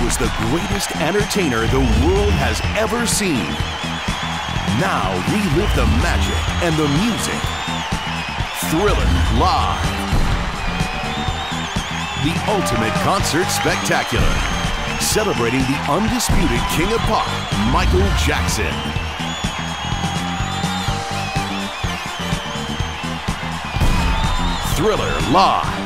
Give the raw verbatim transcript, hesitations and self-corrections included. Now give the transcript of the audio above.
was the greatest entertainer the world has ever seen. Now relive the magic and the music. Thriller Live. The ultimate concert spectacular. Celebrating the undisputed king of pop, Michael Jackson. Thriller Live.